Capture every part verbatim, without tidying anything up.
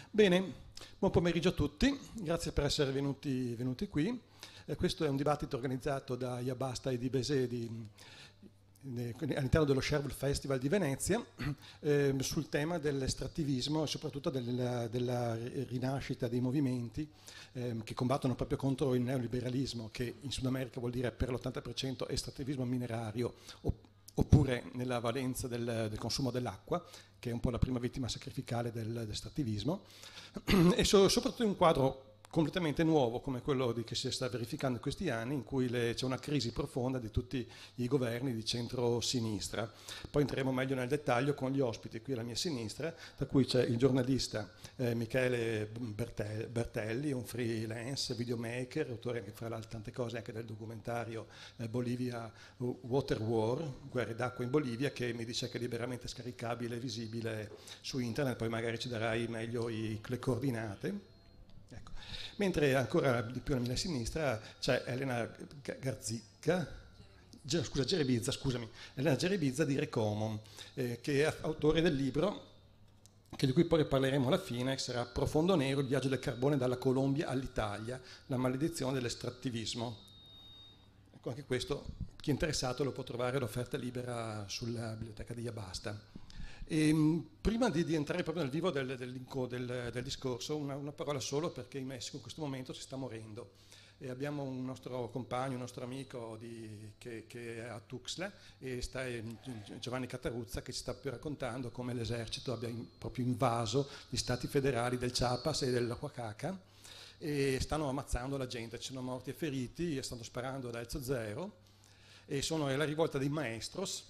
Bene, buon pomeriggio a tutti, grazie per essere venuti, venuti qui. Eh, questo è un dibattito organizzato da Iabasta e di Besé di, di, all'interno dello Sherwood Festival di Venezia eh, sul tema dell'estrattivismo e soprattutto della, della rinascita dei movimenti eh, che combattono proprio contro il neoliberalismo, che in Sud America vuol dire per l'ottanta per cento estrattivismo minerario, oppure nella valenza del, del consumo dell'acqua, che è un po' la prima vittima sacrificale del, dell'estrattivismo, e so, soprattutto in un quadro completamente nuovo come quello di, che si sta verificando in questi anni, in cui le, c'è una crisi profonda di tutti i governi di centro-sinistra. Poi entreremo meglio nel dettaglio con gli ospiti qui alla mia sinistra, tra cui c'è il giornalista eh, Michele Bertelli, un freelance, videomaker, autore anche fra le tante cose anche del documentario eh, Bolivia Water War, guerre d'acqua in Bolivia, che mi dice che è liberamente scaricabile e visibile su internet, poi magari ci darai meglio i, le coordinate. Ecco. Mentre ancora di più alla mia sinistra c'è Elena Garzicca, scusa, Gerebizza, scusami, Elena Gerebizza di Recomo, eh, che è autore del libro, che di cui poi parleremo alla fine, che sarà Profondo Nero, il viaggio del carbone dalla Colombia all'Italia, la maledizione dell'estrattivismo. Ecco, anche questo, chi è interessato lo può trovare all'offerta libera sulla biblioteca di Iabasta. E, prima di, di entrare proprio nel vivo del, del, del, del discorso, una, una parola solo, perché in Messico in questo momento si sta morendo e abbiamo un nostro compagno, un nostro amico di, che, che è a Tuxtla, e sta Giovanni Cataruzza, che ci sta più raccontando come l'esercito abbia in, proprio invaso gli stati federali del Chiapas e dell'Oaxaca e stanno ammazzando la gente, ci sono morti e feriti e stanno sparando da Elzo Zero, e sono la rivolta dei maestros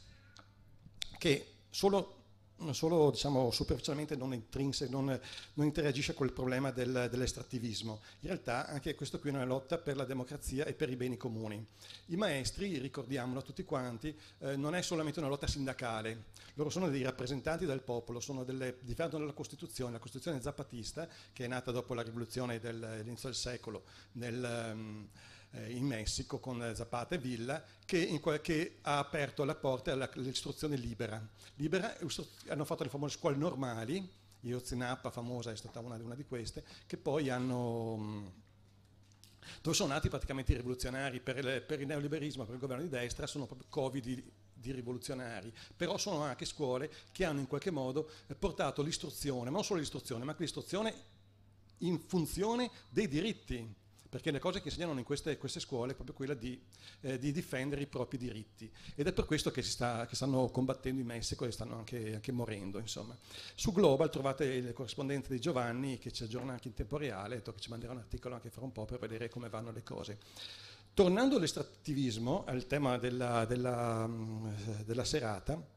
che solo solo diciamo, superficialmente non, intrinse, non, non interagisce col problema del, dell'estrattivismo. In realtà anche questo qui è una lotta per la democrazia e per i beni comuni. I maestri, ricordiamolo tutti quanti, eh, non è solamente una lotta sindacale, loro sono dei rappresentanti del popolo, sono delle, difendono la Costituzione, la Costituzione zapatista, che è nata dopo la rivoluzione dell'inizio del secolo nel, um, in Messico con Zapata e Villa, che, in, che ha aperto la porta all'istruzione libera. libera. Hanno fatto le famose scuole normali, Ayotzinapa famosa è stata una, una di queste, che poi hanno, dove sono nati praticamente i rivoluzionari per il, per il neoliberismo, per il governo di destra, sono proprio covid di, di rivoluzionari, però sono anche scuole che hanno in qualche modo portato l'istruzione, ma non solo l'istruzione, ma anche l'istruzione in funzione dei diritti. Perché le cose che insegnano in queste, queste scuole è proprio quella di, eh, di difendere i propri diritti, ed è per questo che, si sta, che stanno combattendo in Messico e stanno anche, anche morendo. Insomma. Su Global trovate le corrispondenze di Giovanni, che ci aggiorna anche in tempo reale, detto che ci manderà un articolo anche fra un po' per vedere come vanno le cose. Tornando all'estrattivismo, al tema della, della, della serata,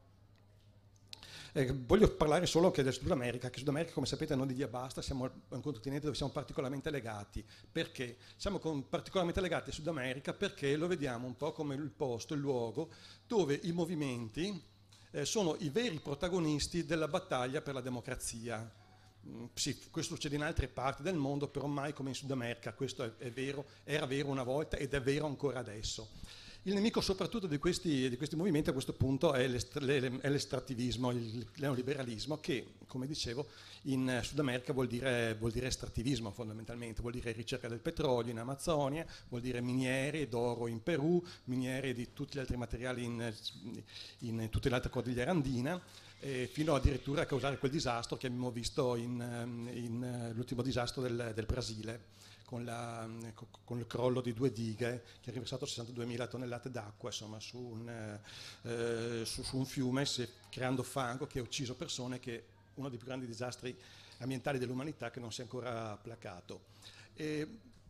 Eh, voglio parlare solo che del Sud America, che Sud America, come sapete, noi di Iabasta siamo un continente dove siamo particolarmente legati. Perché? Siamo con, particolarmente legati al Sud America perché lo vediamo un po' come il posto, il luogo, dove i movimenti eh, sono i veri protagonisti della battaglia per la democrazia. Mm, sì, questo succede in altre parti del mondo, però mai come in Sud America, questo è, è vero, era vero una volta ed è vero ancora adesso. Il nemico soprattutto di questi, di questi movimenti a questo punto è, è l'estrattivismo, il neoliberalismo, che, come dicevo, in Sud America vuol dire, vuol dire estrattivismo fondamentalmente, vuol dire ricerca del petrolio in Amazzonia, vuol dire miniere d'oro in Perù, miniere di tutti gli altri materiali in, in tutte le altre cordillere andina, eh, fino addirittura a causare quel disastro che abbiamo visto in, in l'ultimo disastro del, del Brasile. Con, la, con il crollo di due dighe che ha riversato sessantaduemila tonnellate d'acqua insomma, su, un, eh, su, su un fiume, creando fango che ha ucciso persone, che è uno dei più grandi disastri ambientali dell'umanità che non si è ancora placato. E,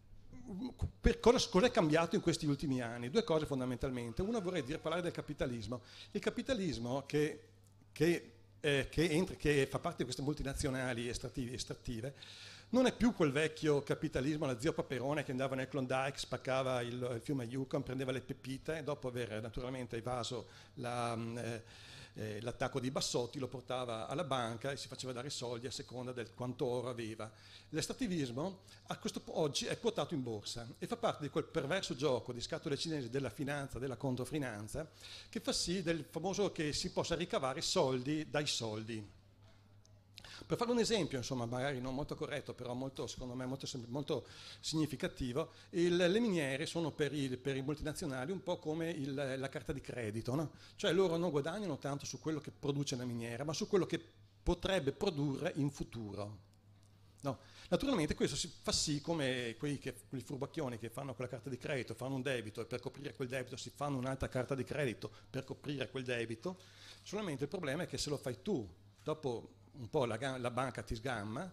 per cosa, cosa è cambiato in questi ultimi anni? Due cose fondamentalmente. Una, vorrei dire, parlare del capitalismo. Il capitalismo che, che, eh, che, entra, che fa parte di queste multinazionali estrattive, estrattive non è più quel vecchio capitalismo alla zio Paperone che andava nel Klondike, spaccava il, il fiume Yukon, prendeva le pepite e dopo aver naturalmente evaso la, eh, eh, l'attacco di Bassotti lo portava alla banca e si faceva dare soldi a seconda del quanto oro aveva. L'estrattivismo a questo, oggi è quotato in borsa e fa parte di quel perverso gioco di scatole cinesi della finanza, della controfinanza, che fa sì del famoso che si possa ricavare soldi dai soldi. Per fare un esempio, insomma, magari non molto corretto, però molto, secondo me molto, molto significativo, il, le miniere sono per i, per i multinazionali un po' come il, la carta di credito, no? Cioè loro non guadagnano tanto su quello che produce la miniera, ma su quello che potrebbe produrre in futuro. No. Naturalmente questo si fa sì come quei, che, quei furbacchioni che fanno quella carta di credito, fanno un debito e per coprire quel debito si fanno un'altra carta di credito per coprire quel debito, solamente il problema è che se lo fai tu, dopo un po' la, la banca ti sgamma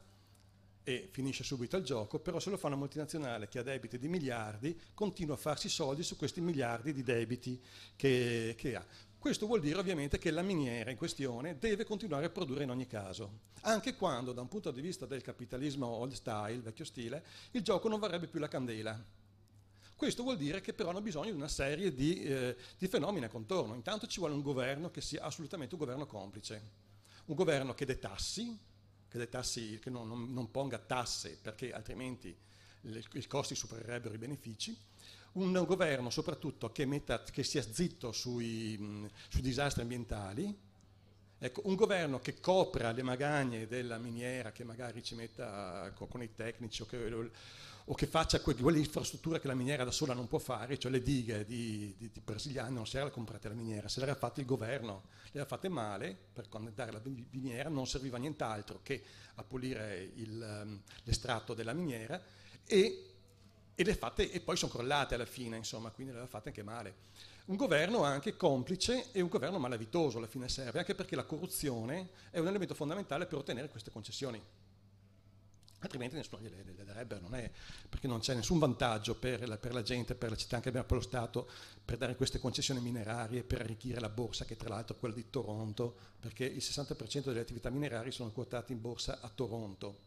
e finisce subito il gioco, però se lo fa una multinazionale che ha debiti di miliardi, continua a farsi soldi su questi miliardi di debiti che, che ha. Questo vuol dire ovviamente che la miniera in questione deve continuare a produrre in ogni caso, anche quando da un punto di vista del capitalismo old style, vecchio stile, il gioco non varrebbe più la candela. Questo vuol dire che però hanno bisogno di una serie di, eh, di fenomeni a contorno. Intanto ci vuole un governo che sia assolutamente un governo complice, un governo che detassi, che, detassi, che non, non, non ponga tasse perché altrimenti le, i costi supererebbero i benefici, un governo soprattutto che, metta, che sia zitto sui, mh, sui disastri ambientali, ecco, un governo che copra le magagne della miniera, che magari ci metta con, con i tecnici o che, o che faccia que, quelle infrastrutture che la miniera da sola non può fare, cioè le dighe di, di, di brasiliane non si era comprate la miniera, se le era fatte il governo, le era fatte male per connettere la miniera, non serviva nient'altro che a pulire il, um, l'estratto della miniera e E, le fatte, e poi sono crollate alla fine, insomma, quindi le aveva fatte anche male. Un governo anche complice e un governo malavitoso alla fine serve, anche perché la corruzione è un elemento fondamentale per ottenere queste concessioni. Altrimenti nessuno gliele, gliele darebbe, non è, perché non c'è nessun vantaggio per la, per la gente, per la città, anche per lo Stato, per dare queste concessioni minerarie, per arricchire la borsa, che tra l'altro è quella di Toronto, perché il sessanta per cento delle attività minerarie sono quotate in borsa a Toronto.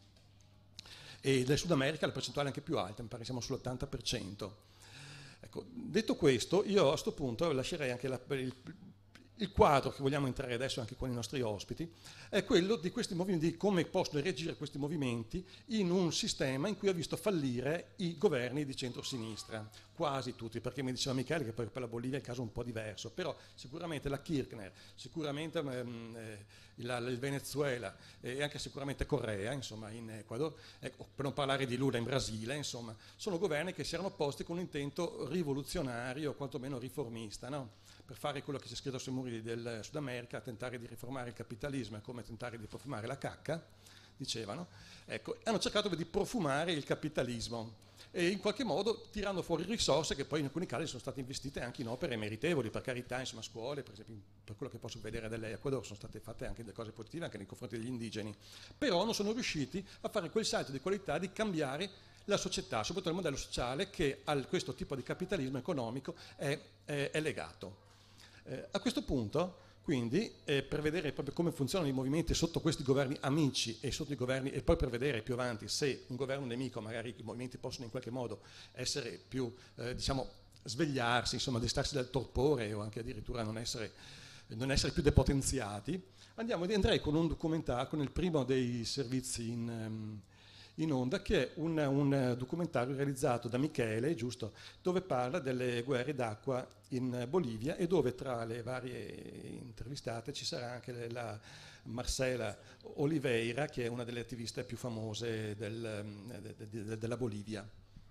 E del Sud America la percentuale è anche più alta, mi pare che siamo sull'ottanta per cento. Ecco, detto questo, io a questo punto lascerei anche la, il, il quadro che vogliamo entrare adesso anche con i nostri ospiti, è quello di questi movimenti, di come possono reagire questi movimenti in un sistema in cui ha visto fallire i governi di centrosinistra, quasi tutti, perché mi diceva Michele che per la Bolivia è il caso un po' diverso, però sicuramente la Kirchner, sicuramente ehm, eh, il, il Venezuela e anche sicuramente Corea, insomma in Ecuador, ecco, per non parlare di Lula in Brasile, insomma, sono governi che si erano posti con un intento rivoluzionario o quantomeno riformista, no? Per fare quello che c'è scritto sui muri del Sud America, tentare di riformare il capitalismo è come tentare di profumare la cacca, dicevano. Ecco, hanno cercato di profumare il capitalismo e in qualche modo tirando fuori risorse che poi in alcuni casi sono state investite anche in opere meritevoli, per carità, insomma scuole, per esempio per quello che posso vedere dell'Ecuador sono state fatte anche delle cose positive anche nei confronti degli indigeni, però non sono riusciti a fare quel salto di qualità di cambiare la società, soprattutto il modello sociale che a questo tipo di capitalismo economico è, è, è legato. Eh, a questo punto, quindi, eh, per vedere proprio come funzionano i movimenti sotto questi governi amici e sotto i governi, e poi per vedere più avanti se un governo nemico, magari i movimenti possono in qualche modo essere più, eh, diciamo, svegliarsi, insomma, destarsi dal torpore o anche addirittura non essere, non essere più depotenziati, andiamo, andrei con un documentario, con il primo dei servizi in... Um, in onda, che è un, un documentario realizzato da Michele, giusto, dove parla delle guerre d'acqua in Bolivia e dove tra le varie intervistate ci sarà anche la Marcela Oliveira, che è una delle attiviste più famose del, de, de, de, della Bolivia.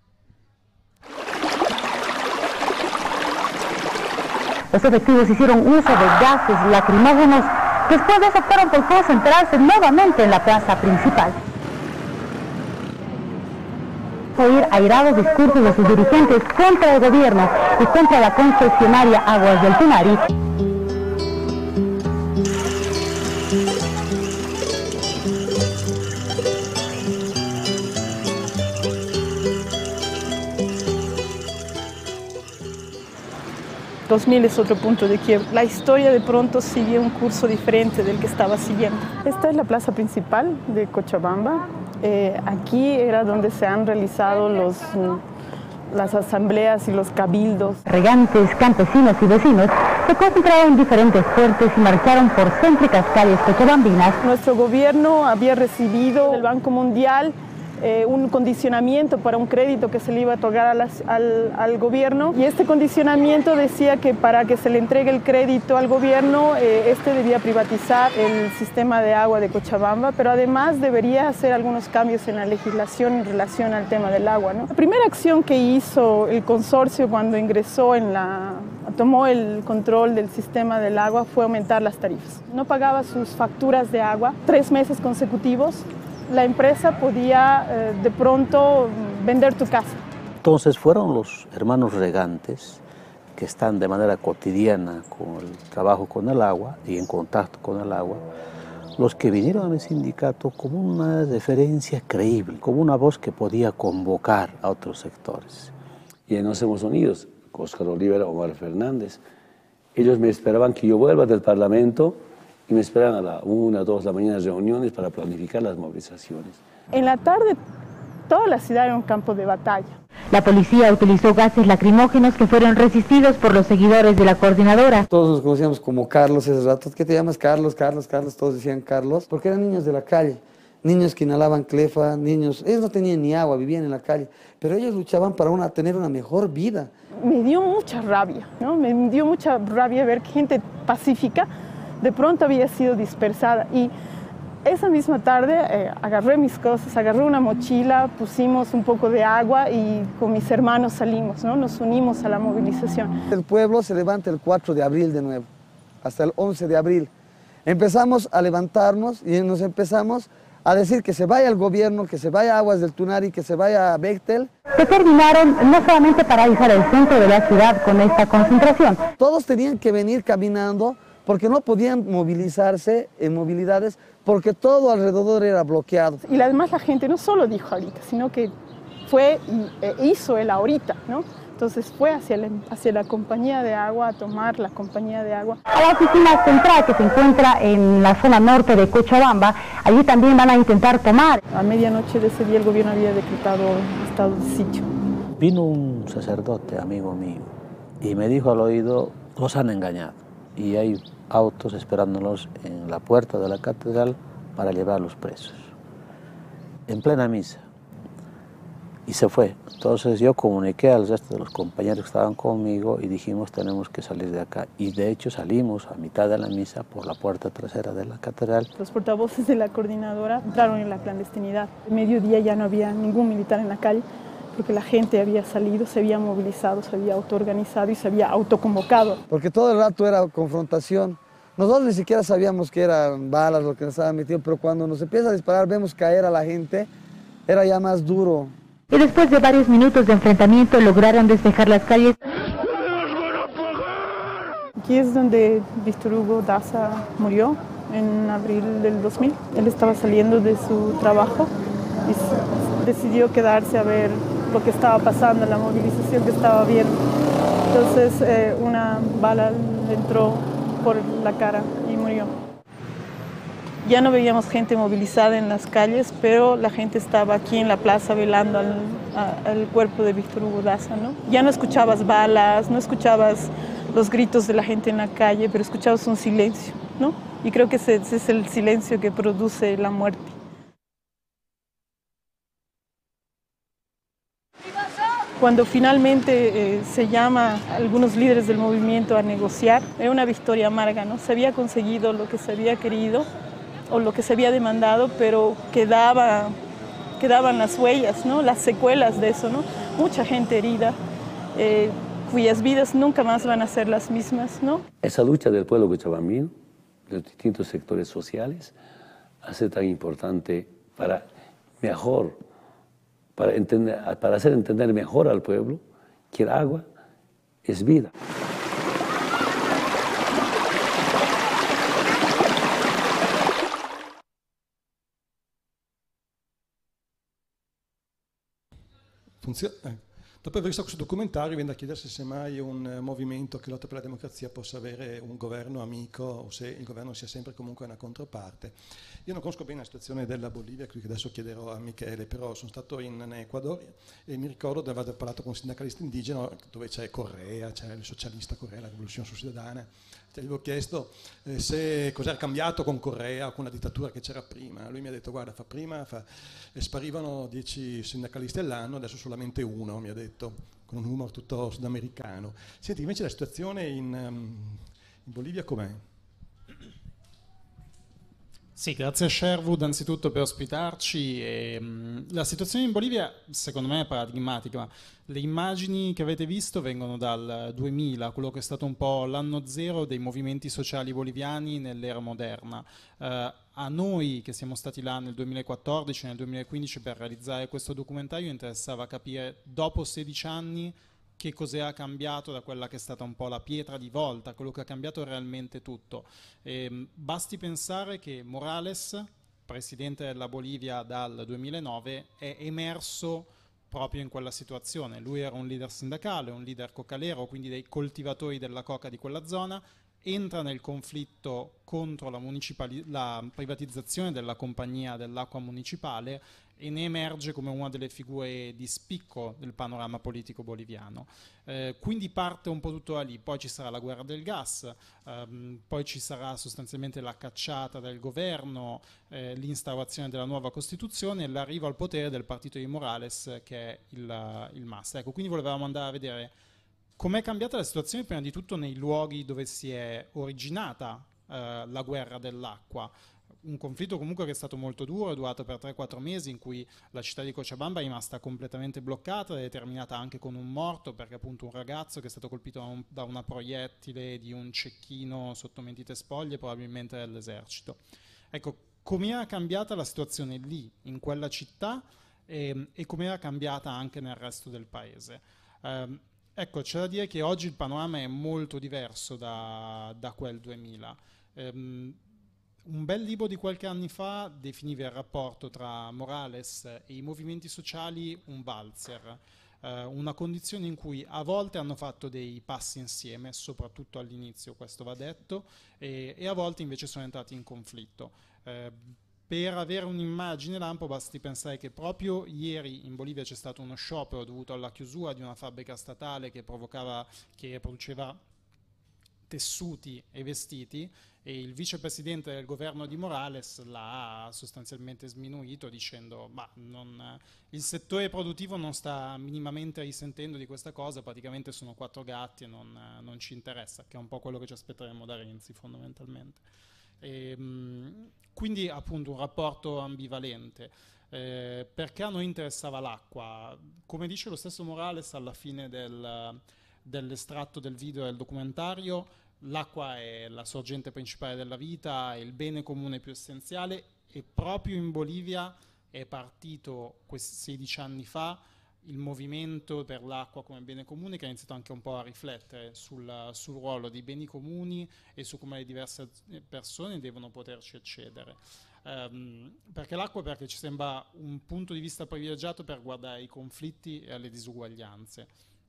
Los efectivos hicieron uso de gases lacrimógenos. Después de eso optaron por concentrarse nuevamente en la plaza principal. Oír airados discursos de sus dirigentes contra el gobierno y contra la concesionaria Aguas del Tunari. dos mil es otro punto de quiebre. La historia de pronto sigue un curso diferente del que estaba siguiendo. Esta es la plaza principal de Cochabamba. Eh, aquí era donde se han realizado los, las asambleas y los cabildos. Regantes, campesinos y vecinos se concentraron en diferentes fuertes y marcharon por céntricas calles cochabambinas. Nuestro gobierno había recibido del Banco Mundial eh, un condicionamiento para un crédito que se le iba a otorgar a las, al, al gobierno, y este condicionamiento decía que para que se le entregue el crédito al gobierno, eh, este debía privatizar el sistema de agua de Cochabamba, pero además debería hacer algunos cambios en la legislación en relación al tema del agua, ¿no? La primera acción que hizo el consorcio cuando ingresó en la, tomó el control del sistema del agua fue aumentar las tarifas. No pagaba sus facturas de agua tres meses consecutivos. La empresa podía eh, de pronto vender tu casa. Entonces fueron los hermanos regantes que están de manera cotidiana con el trabajo con el agua y en contacto con el agua, los que vinieron a mi sindicato como una referencia creíble, como una voz que podía convocar a otros sectores. Y nos hemos unido, Óscar Olivera, Omar Fernández. Ellos me esperaban que yo vuelva del Parlamento y me esperan a la una, dos de la mañana reuniones para planificar las movilizaciones. En la tarde, toda la ciudad era un campo de batalla. La policía utilizó gases lacrimógenos que fueron resistidos por los seguidores de la coordinadora. Todos nos conocíamos como Carlos ese rato. ¿Qué te llamas? Carlos, Carlos, Carlos. Todos decían Carlos, porque eran niños de la calle. Niños que inhalaban clefa, niños... Ellos no tenían ni agua, vivían en la calle. Pero ellos luchaban para una, tener una mejor vida. Me dio mucha rabia, ¿no? Me dio mucha rabia ver que gente pacífica de pronto había sido dispersada. Y esa misma tarde eh, agarré mis cosas, agarré una mochila, pusimos un poco de agua y con mis hermanos salimos, ¿no? Nos unimos a la movilización. El pueblo se levanta el cuatro de abril de nuevo, hasta el once de abril. Empezamos a levantarnos y nos empezamos a decir que se vaya el gobierno, que se vaya Aguas del Tunari, que se vaya a Bechtel. Determinaron no solamente paralizar el centro de la ciudad con esta concentración. Todos tenían que venir caminando porque no podían movilizarse en movilidades, porque todo alrededor era bloqueado. Y además la gente no solo dijo ahorita, sino que fue e hizo el ahorita, ¿no? Entonces fue hacia la, hacia la compañía de agua, a tomar la compañía de agua. A la oficina central que se encuentra en la zona norte de Cochabamba, allí también van a intentar tomar. A medianoche de ese día el gobierno había decretado estado de sitio. Vino un sacerdote, amigo mío, y me dijo al oído, los han engañado. Y hay autos esperándolos en la puerta de la catedral para llevar a los presos. En plena misa. Y se fue. Entonces yo comuniqué al resto de los compañeros que estaban conmigo y dijimos tenemos que salir de acá. Y de hecho salimos a mitad de la misa por la puerta trasera de la catedral. Los portavoces de la coordinadora entraron en la clandestinidad. A mediodía ya no había ningún militar en la calle porque la gente había salido, se había movilizado, se había autoorganizado y se había autoconvocado. Porque todo el rato era confrontación. Nosotros ni siquiera sabíamos que eran balas lo que nos estaban metiendo, pero cuando nos empieza a disparar, vemos caer a la gente, era ya más duro. Y después de varios minutos de enfrentamiento lograron despejar las calles. Aquí es donde Víctor Hugo Daza murió en abril del dos mil. Él estaba saliendo de su trabajo y decidió quedarse a ver lo que estaba pasando, la movilización que estaba viendo. Entonces eh, una bala le entró por la cara y murió. Ya no veíamos gente movilizada en las calles, pero la gente estaba aquí en la plaza velando al, a, al cuerpo de Víctor Hugo Daza, ¿no? Ya no escuchabas balas, no escuchabas los gritos de la gente en la calle, pero escuchabas un silencio, ¿no? Y creo que ese, ese es el silencio que produce la muerte. Cuando finalmente eh, se llama a algunos líderes del movimiento a negociar, era una victoria amarga, ¿no? Se había conseguido lo que se había querido o lo que se había demandado, pero quedaba, quedaban las huellas, ¿no? Las secuelas de eso, ¿no? Mucha gente herida, eh, cuyas vidas nunca más van a ser las mismas, ¿no? Esa lucha del pueblo cochabambino, de los distintos sectores sociales, hace tan importante para mejor Para, entender, para hacer entender mejor al pueblo que el agua es vida. Funziona. Dopo aver visto questo documentario viene da chiedersi se mai un movimento che lotta per la democrazia possa avere un governo amico o se il governo sia sempre comunque una controparte. Io non conosco bene la situazione della Bolivia, quindi adesso chiederò a Michele, però sono stato in Ecuador e mi ricordo di aver parlato con un sindacalista indigeno dove c'è Correa, c'è il socialista Correa, la rivoluzione ciudadana, Gli avevo chiesto eh, se cos'era cambiato con Correa o con la dittatura che c'era prima. Lui mi ha detto guarda, fa prima fa, e sparivano dieci sindacalisti all'anno, adesso solamente uno, mi ha detto, con un humor tutto sudamericano. Senti, invece la situazione in, um, in Bolivia com'è? Sì, grazie a Sherwood anzitutto per ospitarci. E, mh, la situazione in Bolivia secondo me è paradigmatica. Le immagini che avete visto vengono dal duemila, quello che è stato un po' l'anno zero dei movimenti sociali boliviani nell'era moderna. Eh, a noi che siamo stati là nel duemilaquattordici, nel duemilaquindici per realizzare questo documentario interessava capire dopo sedici anni che cos'è cambiato da quella che è stata un po' la pietra di volta, quello che ha cambiato realmente tutto. E, basti pensare che Morales, presidente della Bolivia dal duemilanove, è emerso proprio in quella situazione. Lui era un leader sindacale, un leader cocalero, quindi dei coltivatori della coca di quella zona, entra nel conflitto contro la, la privatizzazione della compagnia dell'acqua municipale e ne emerge come una delle figure di spicco del panorama politico boliviano. Eh, quindi parte un po' tutto da lì, poi ci sarà la guerra del gas, ehm, poi ci sarà sostanzialmente la cacciata del governo, eh, l'instaurazione della nuova Costituzione e l'arrivo al potere del partito di Morales che è il, il M A S. Ecco, quindi volevamo andare a vedere com'è cambiata la situazione prima di tutto nei luoghi dove si è originata eh, la guerra dell'acqua. Un conflitto comunque che è stato molto duro, è durato per tre quattro mesi, in cui la città di Cochabamba è rimasta completamente bloccata ed è terminata anche con un morto, perché appunto un ragazzo che è stato colpito da, un, da una proiettile di un cecchino sotto mentite spoglie, probabilmente dell'esercito. Ecco, com'era cambiata la situazione lì, in quella città, e, e com'era cambiata anche nel resto del paese. Um, ecco, c'è da dire che oggi il panorama è molto diverso da, da quel duemila. Um, Un bel libro di qualche anno fa definiva il rapporto tra Morales e i movimenti sociali un valzer, eh, una condizione in cui a volte hanno fatto dei passi insieme, soprattutto all'inizio, questo va detto, e, e a volte invece sono entrati in conflitto. Eh, per avere un'immagine lampo basti pensare che proprio ieri in Bolivia c'è stato uno sciopero dovuto alla chiusura di una fabbrica statale che provocava, che produceva tessuti e vestiti, e il vicepresidente del governo di Morales l'ha sostanzialmente sminuito dicendo ma non, il settore produttivo non sta minimamente risentendo di questa cosa, praticamente sono quattro gatti e non, non ci interessa, che è un po' quello che ci aspetteremo da Renzi fondamentalmente. E, quindi appunto un rapporto ambivalente. Eh, perché a noi interessava l'acqua? Come dice lo stesso Morales alla fine del dell'estratto del video del documentario, l'acqua è la sorgente principale della vita, è il bene comune più essenziale, e proprio in Bolivia è partito sedici anni fa il movimento per l'acqua come bene comune, che ha iniziato anche un po' a riflettere sul, sul ruolo dei beni comuni e su come le diverse persone devono poterci accedere. Um, perché l'acqua perché ci sembra un punto di vista privilegiato per guardare ai conflitti e alle disuguaglianze.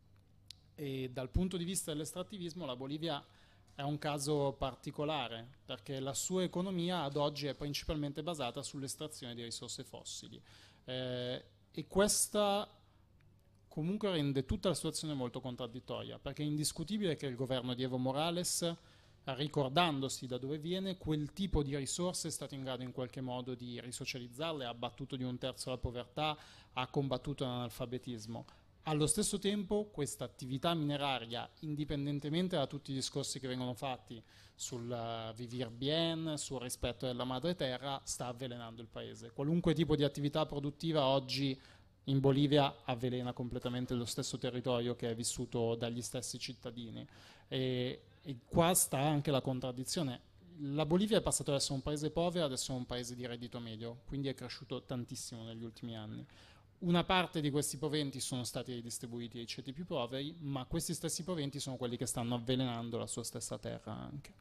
E dal punto di vista dell'estrattivismo la Bolivia è un caso particolare, perché la sua economia ad oggi è principalmente basata sull'estrazione di risorse fossili. Eh, e questa comunque rende tutta la situazione molto contraddittoria, perché è indiscutibile che il governo di Evo Morales, ricordandosi da dove viene, quel tipo di risorse è stato in grado in qualche modo di risocializzarle, ha abbattuto di un terzo la povertà, ha combattuto l'analfabetismo. Allo stesso tempo questa attività mineraria, indipendentemente da tutti i discorsi che vengono fatti sul uh, vivir bien, sul rispetto della madre terra, sta avvelenando il paese. Qualunque tipo di attività produttiva oggi in Bolivia avvelena completamente lo stesso territorio che è vissuto dagli stessi cittadini. E, e qua sta anche la contraddizione. La Bolivia è passata da essere un paese povero ad essere un paese di reddito medio, quindi è cresciuto tantissimo negli ultimi anni. Una parte di questi proventi sono stati ridistribuiti ai ceti più poveri, ma questi stessi proventi sono quelli che stanno avvelenando la sua stessa terra anche.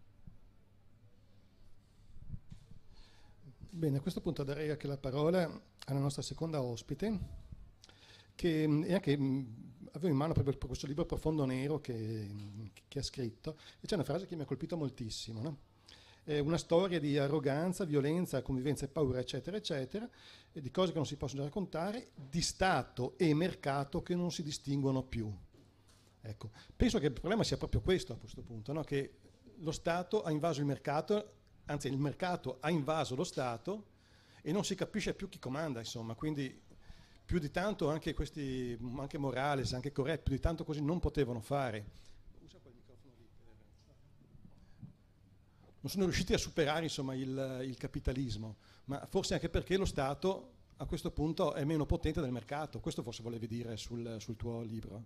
Bene, a questo punto darei anche la parola alla nostra seconda ospite, che è anche, avevo in mano proprio questo libro Profondo Nero che, che ha scritto, e c'è una frase che mi ha colpito moltissimo, no? È una storia di arroganza, violenza, convivenza e paura, eccetera, eccetera, e di cose che non si possono raccontare, di Stato e mercato che non si distinguono più. Ecco, penso che il problema sia proprio questo a questo punto, no? Che lo Stato ha invaso il mercato, anzi il mercato ha invaso lo Stato e non si capisce più chi comanda, insomma, quindi più di tanto anche questi, anche Morales, anche Correa, più di tanto così non potevano fare. Usa quel microfono lì. Non sono riusciti a superare, insomma, il, il capitalismo, ma forse anche perché lo Stato a questo punto è meno potente del mercato. Questo forse volevi dire sul, sul tuo libro.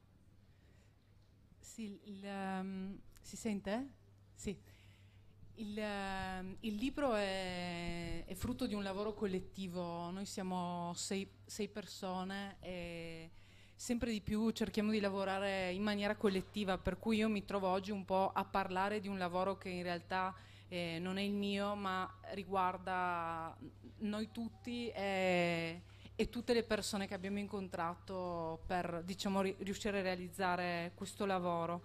Sì, il, um, si sente? Sì. Il, uh, il libro è, è frutto di un lavoro collettivo. Noi siamo sei, sei persone e sempre di più cerchiamo di lavorare in maniera collettiva, per cui io mi trovo oggi un po' a parlare di un lavoro che in realtà eh, non è il mio, ma riguarda noi tutti e, e tutte le persone che abbiamo incontrato per, diciamo, ri- riuscire a realizzare questo lavoro.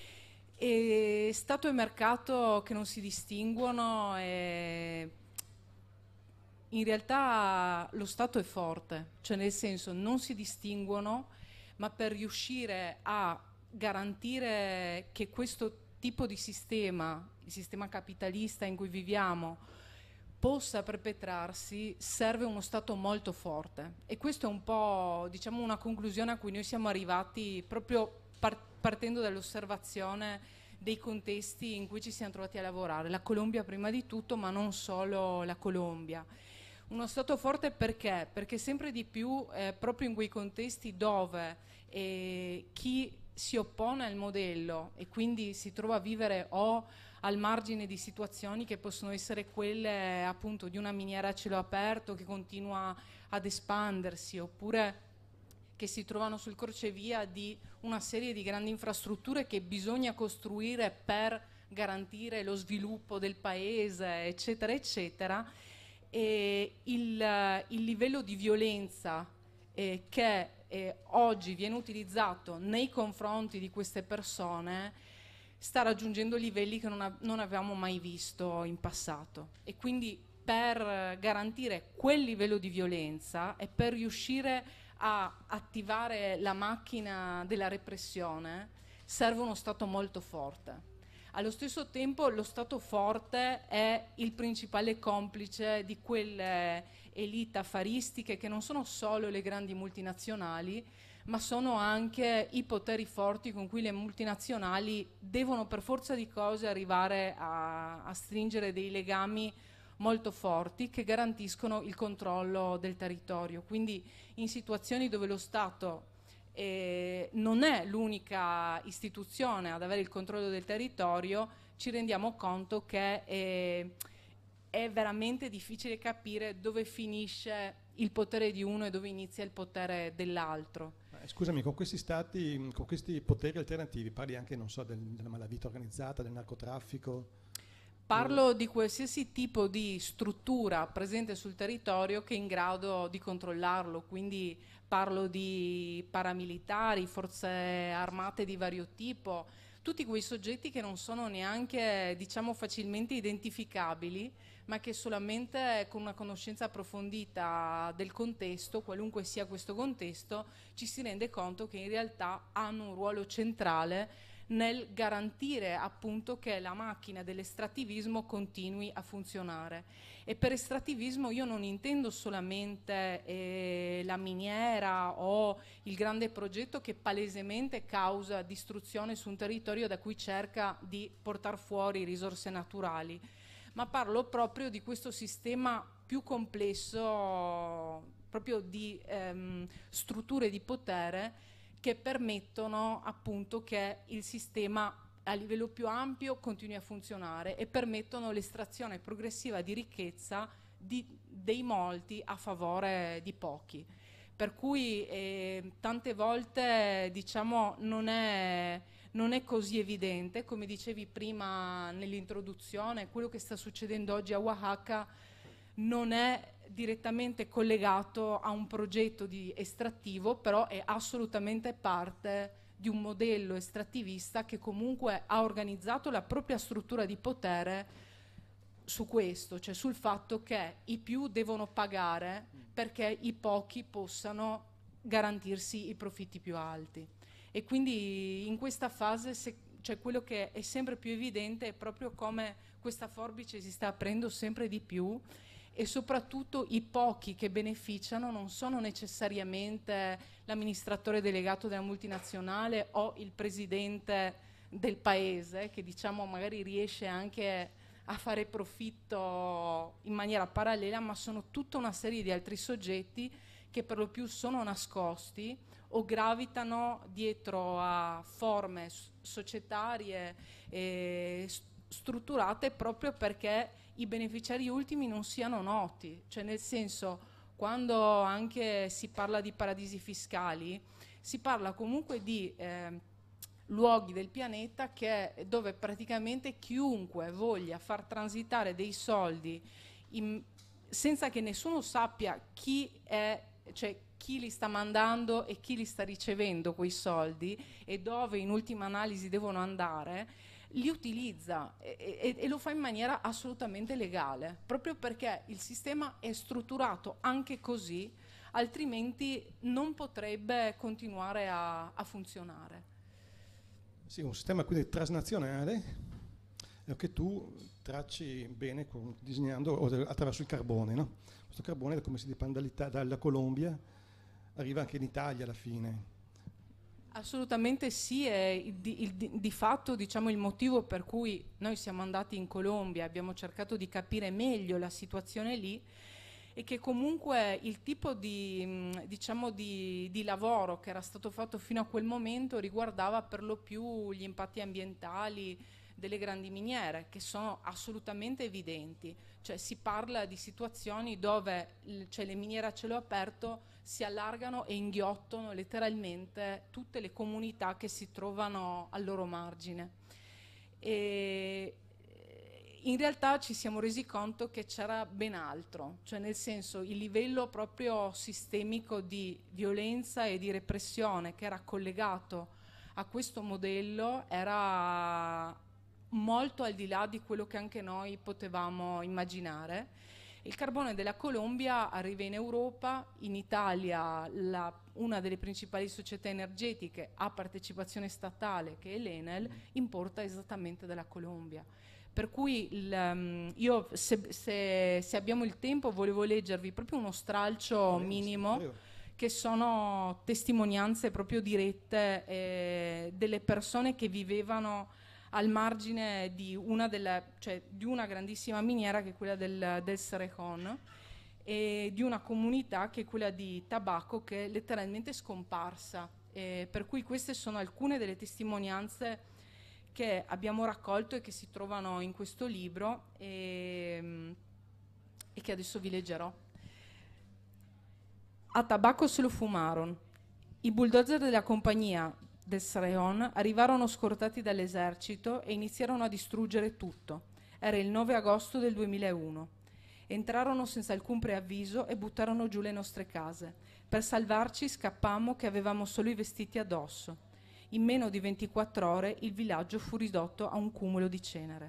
E Stato e mercato che non si distinguono, e in realtà lo Stato è forte, cioè nel senso non si distinguono, ma per riuscire a garantire che questo tipo di sistema, il sistema capitalista in cui viviamo, possa perpetrarsi, serve uno Stato molto forte. E questo è un po', diciamo, una conclusione a cui noi siamo arrivati proprio partendo partendo dall'osservazione dei contesti in cui ci siamo trovati a lavorare. La Colombia prima di tutto, ma non solo la Colombia. Uno Stato forte perché? Perché sempre di più, eh, proprio in quei contesti dove eh, chi si oppone al modello e quindi si trova a vivere o al margine di situazioni che possono essere quelle appunto di una miniera a cielo aperto che continua ad espandersi, oppure che si trovano sul crocevia di una serie di grandi infrastrutture che bisogna costruire per garantire lo sviluppo del paese, eccetera, eccetera. E il, il livello di violenza eh, che eh, oggi viene utilizzato nei confronti di queste persone sta raggiungendo livelli che non, a, non avevamo mai visto in passato. E quindi per garantire quel livello di violenza e per riuscire a attivare la macchina della repressione serve uno Stato molto forte. Allo stesso tempo lo Stato forte è il principale complice di quelle elite affaristiche che non sono solo le grandi multinazionali, ma sono anche i poteri forti con cui le multinazionali devono per forza di cose arrivare a, a stringere dei legami molto forti che garantiscono il controllo del territorio. Quindi in situazioni dove lo Stato eh, non è l'unica istituzione ad avere il controllo del territorio, ci rendiamo conto che eh, è veramente difficile capire dove finisce il potere di uno e dove inizia il potere dell'altro. Scusami, con questi stati, con questi poteri alternativi parli anche, non so, del, della malavita organizzata, del narcotraffico? Parlo di qualsiasi tipo di struttura presente sul territorio che è in grado di controllarlo, quindi parlo di paramilitari, forze armate di vario tipo, tutti quei soggetti che non sono neanche, diciamo, facilmente identificabili, ma che solamente con una conoscenza approfondita del contesto, qualunque sia questo contesto, ci si rende conto che in realtà hanno un ruolo centrale nel garantire appunto che la macchina dell'estrattivismo continui a funzionare. E per estrattivismo io non intendo solamente eh, la miniera o il grande progetto che palesemente causa distruzione su un territorio da cui cerca di portare fuori risorse naturali, ma parlo proprio di questo sistema più complesso, proprio di ehm, strutture di potere che permettono appunto che il sistema a livello più ampio continui a funzionare e permettono l'estrazione progressiva di ricchezza di, dei molti a favore di pochi. Per cui eh, tante volte, diciamo, non è, non è così evidente, come dicevi prima nell'introduzione, quello che sta succedendo oggi a Oaxaca non è direttamente collegato a un progetto di estrattivo, però è assolutamente parte di un modello estrattivista che comunque ha organizzato la propria struttura di potere su questo, cioè sul fatto che i più devono pagare perché i pochi possano garantirsi i profitti più alti. E quindi in questa fase se cioè quello che è sempre più evidente è proprio come questa forbice si sta aprendo sempre di più, e soprattutto i pochi che beneficiano non sono necessariamente l'amministratore delegato della multinazionale o il presidente del paese, che diciamo magari riesce anche a fare profitto in maniera parallela, ma sono tutta una serie di altri soggetti che per lo più sono nascosti o gravitano dietro a forme societarie e strutturate proprio perché i beneficiari ultimi non siano noti. Cioè, nel senso, quando anche si parla di paradisi fiscali, si parla comunque di eh, luoghi del pianeta che, dove praticamente chiunque voglia far transitare dei soldi in, senza che nessuno sappia chi è, cioè chi li sta mandando e chi li sta ricevendo quei soldi e dove in ultima analisi devono andare, li utilizza e, e, e lo fa in maniera assolutamente legale, proprio perché il sistema è strutturato anche così, altrimenti non potrebbe continuare a, a funzionare. Sì, un sistema quindi transnazionale che tu tracci bene con, disegnando attraverso il carbone, no? Questo carbone, come si dice, dalla Colombia arriva anche in Italia alla fine. Assolutamente sì, è il, il, il, di fatto diciamo il motivo per cui noi siamo andati in Colombia, abbiamo cercato di capire meglio la situazione lì, e che comunque il tipo di, diciamo di, di lavoro che era stato fatto fino a quel momento riguardava per lo più gli impatti ambientali delle grandi miniere, che sono assolutamente evidenti. Cioè si parla di situazioni dove cioè, le miniere a cielo aperto si allargano e inghiottono letteralmente tutte le comunità che si trovano al loro margine. E in realtà ci siamo resi conto che c'era ben altro, cioè nel senso il livello proprio sistemico di violenza e di repressione che era collegato a questo modello era molto al di là di quello che anche noi potevamo immaginare. Il carbone della Colombia arriva in Europa, in Italia la, una delle principali società energetiche a partecipazione statale, che è l'Enel, importa esattamente dalla Colombia. Per cui il, um, io se, se, se abbiamo il tempo volevo leggervi proprio uno stralcio minimo, che sono testimonianze proprio dirette eh, delle persone che vivevano al margine di una, delle, cioè, di una grandissima miniera che è quella del, del Cerrejón, e di una comunità che è quella di Tabaco, che è letteralmente scomparsa. Eh, per cui queste sono alcune delle testimonianze che abbiamo raccolto e che si trovano in questo libro e, e che adesso vi leggerò. A Tabaco se lo fumaron. I bulldozer della compagnia del Cerrejón arrivarono scortati dall'esercito e iniziarono a distruggere tutto. Era il nove agosto del duemilauno. Entrarono senza alcun preavviso e buttarono giù le nostre case. Per salvarci scappammo che avevamo solo i vestiti addosso. In meno di ventiquattro ore il villaggio fu ridotto a un cumulo di cenere.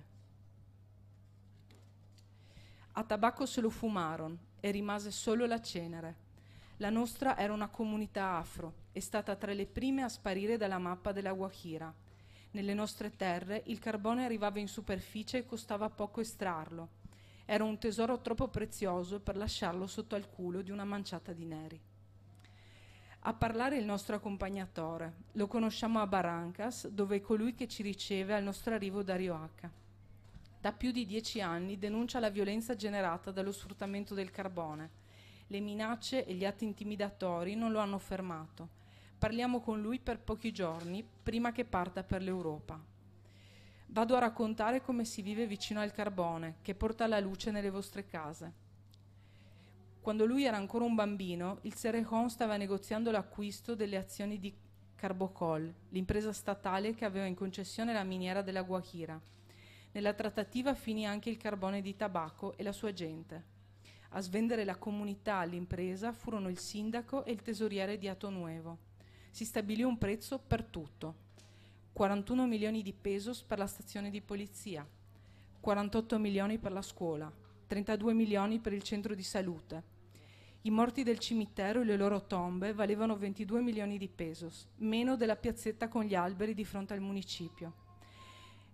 A Tabaco se lo fumaron e rimase solo la cenere. La nostra era una comunità afro, è stata tra le prime a sparire dalla mappa della Guajira. Nelle nostre terre il carbone arrivava in superficie e costava poco estrarlo. Era un tesoro troppo prezioso per lasciarlo sotto al culo di una manciata di neri. A parlare il nostro accompagnatore. Lo conosciamo a Barrancas, dove è colui che ci riceve al nostro arrivo da Riohaca. Da più di dieci anni denuncia la violenza generata dallo sfruttamento del carbone. Le minacce e gli atti intimidatori non lo hanno fermato. Parliamo con lui per pochi giorni prima che parta per l'Europa. Vado a raccontare come si vive vicino al carbone, che porta la luce nelle vostre case. Quando lui era ancora un bambino, il Cerrejón stava negoziando l'acquisto delle azioni di Carbocol, l'impresa statale che aveva in concessione la miniera della Guajira. Nella trattativa finì anche il carbone di Tabaco e la sua gente. A svendere la comunità all'impresa furono il sindaco e il tesoriere di Hato Nuevo. Si stabilì un prezzo per tutto. quarantuno milioni di pesos per la stazione di polizia, quarantotto milioni per la scuola, trentadue milioni per il centro di salute. I morti del cimitero e le loro tombe valevano ventidue milioni di pesos, meno della piazzetta con gli alberi di fronte al municipio.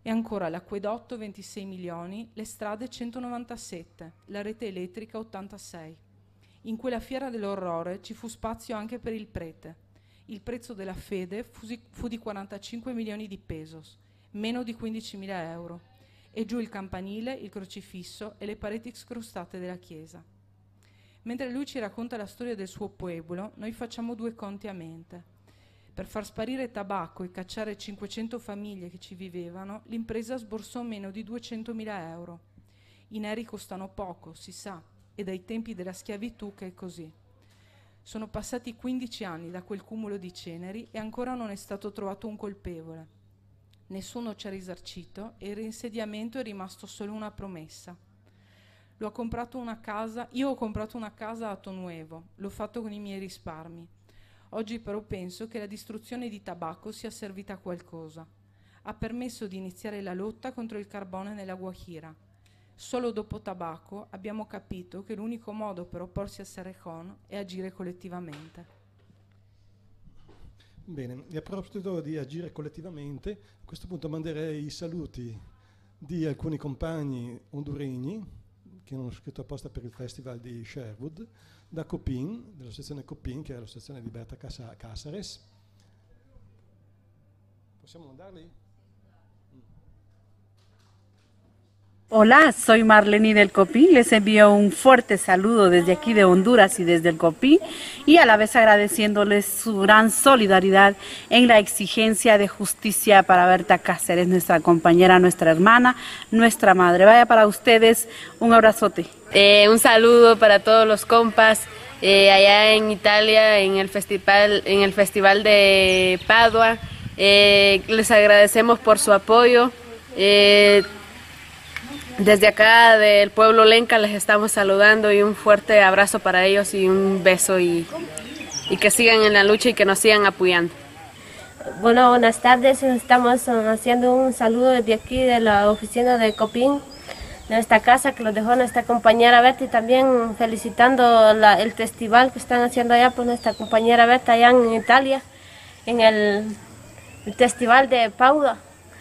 E ancora l'acquedotto ventisei milioni, le strade centonovantasette, la rete elettrica ottantasei. In quella fiera dell'orrore ci fu spazio anche per il prete. Il prezzo della fede fu, fu di quarantacinque milioni di pesos, meno di quindicimila euro. E giù il campanile, il crocifisso e le pareti scrostate della chiesa. Mentre lui ci racconta la storia del suo pueblo, noi facciamo due conti a mente. Per far sparire tabacco e cacciare cinquecento famiglie che ci vivevano, l'impresa sborsò meno di duecentomila euro. I neri costano poco, si sa, e dai tempi della schiavitù che è così. Sono passati quindici anni da quel cumulo di ceneri e ancora non è stato trovato un colpevole. Nessuno ci ha risarcito e il reinsediamento è rimasto solo una promessa. L'ho comprato una casa, io ho comprato una casa a Tonuevo, l'ho fatto con i miei risparmi. Oggi però penso che la distruzione di tabacco sia servita a qualcosa. Ha permesso di iniziare la lotta contro il carbone nella Guajira. Solo dopo tabacco abbiamo capito che l'unico modo per opporsi a Cerrejón è agire collettivamente. Bene, e a proposito di agire collettivamente, a questo punto manderei i saluti di alcuni compagni honduregni che hanno scritto apposta per il festival di Sherwood, da Copin, dell'associazione Copin, che è l'associazione di Berta Cáceres. Possiamo mandarli? Hola, soy Marlene del Copín, les envío un fuerte saludo desde aquí de Honduras y desde el Copín y a la vez agradeciéndoles su gran solidaridad en la exigencia de justicia para Berta Cáceres, nuestra compañera, nuestra hermana, nuestra madre. Vaya para ustedes, un abrazote. Eh, un saludo para todos los compas eh, allá en Italia, en el festival, en el festival de Padua. Eh, les agradecemos por su apoyo. Eh, Desde acá del pueblo Lenca les estamos saludando y un fuerte abrazo para ellos y un beso y, y que sigan en la lucha y que nos sigan apoyando. Bueno, buenas tardes, estamos haciendo un saludo desde aquí de la oficina de Copín, de esta casa que lo dejó nuestra compañera Berta y también felicitando la, el festival que están haciendo allá por nuestra compañera Berta allá en Italia, en el, el festival de Padua.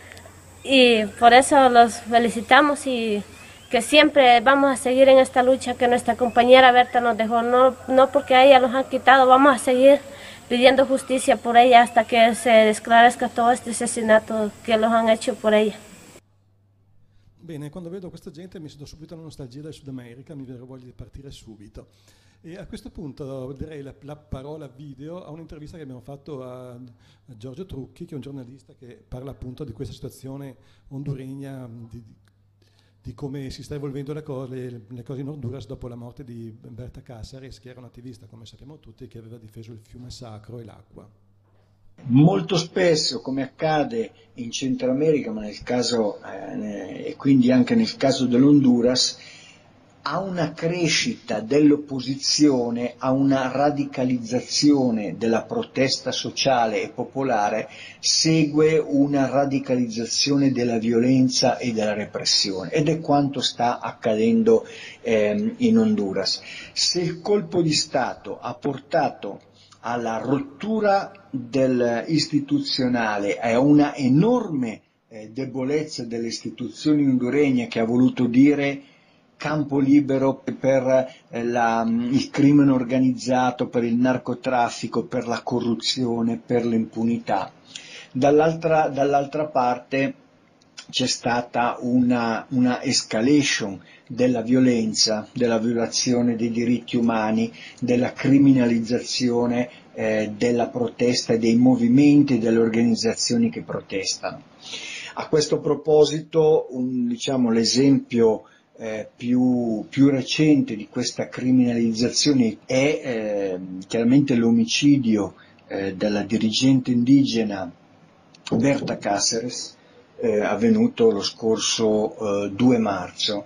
Y por eso los felicitamos y que siempre vamos a seguir en esta lucha que nuestra compañera Berta nos dejó, no, no porque a ella los han quitado, vamos a seguir pidiendo justicia por ella hasta que se esclarezca todo este asesinato che los han hecho por ella. Bene, quando vedo questa gente mi sento subito la nostalgia del Sud America, mi viene voglia di partire subito. E a questo punto darei la, la parola video a un'intervista che abbiamo fatto a, a Giorgio Trucchi, che è un giornalista che parla appunto di questa situazione honduregna, di, di come si sta evolvendo le cose, le cose in Honduras dopo la morte di Berta Cáceres, che era un attivista, come sappiamo tutti, che aveva difeso il fiume sacro e l'acqua. Molto spesso, come accade in Centro America, ma nel caso, eh, e quindi anche nel caso dell'Honduras, a una crescita dell'opposizione, a una radicalizzazione della protesta sociale e popolare, segue una radicalizzazione della violenza e della repressione, ed è quanto sta accadendo eh, in Honduras. Se il colpo di Stato ha portato alla rottura del istituzionale e a una enorme eh, debolezza delle istituzioni honduregne, che ha voluto dire campo libero per la, il crimine organizzato, per il narcotraffico, per la corruzione, per l'impunità. Dall'altra, dall'altra parte c'è stata una, una escalation della violenza, della violazione dei diritti umani, della criminalizzazione eh, della protesta e dei movimenti e delle organizzazioni che protestano. A questo proposito, un, diciamo, l'esempio Eh, più, più recente di questa criminalizzazione è eh, chiaramente l'omicidio eh, della dirigente indigena Berta Cáceres, eh, avvenuto lo scorso eh, due marzo.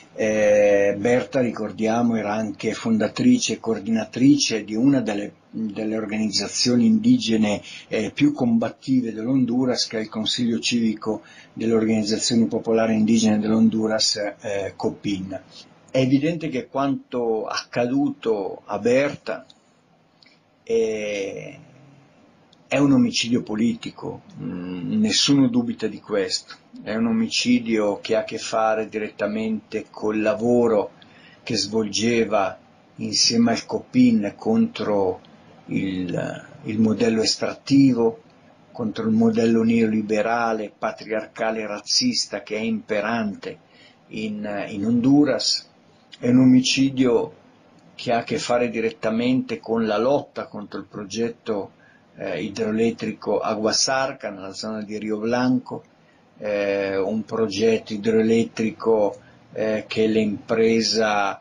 Eh, Berta, ricordiamo, era anche fondatrice e coordinatrice di una delle, delle organizzazioni indigene eh, più combattive dell'Honduras, che è il Consiglio Civico delle Organizzazioni Popolari Indigene dell'Honduras, eh, Copin. È evidente che quanto accaduto a Berta è, è un omicidio politico, mh, nessuno dubita di questo, è un omicidio che ha a che fare direttamente col lavoro che svolgeva insieme al Copin contro il, il modello estrattivo, contro il modello neoliberale, patriarcale e razzista che è imperante in, in Honduras. È un omicidio che ha a che fare direttamente con la lotta contro il progetto eh, idroelettrico Aguasarca nella zona di Rio Blanco, eh, un progetto idroelettrico eh, che l'impresa